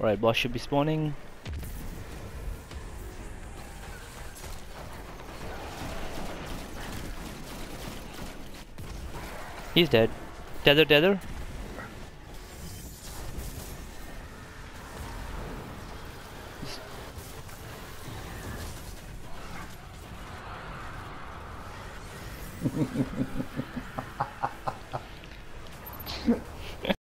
Alright, boss should be spawning. He's dead. Tether, tether.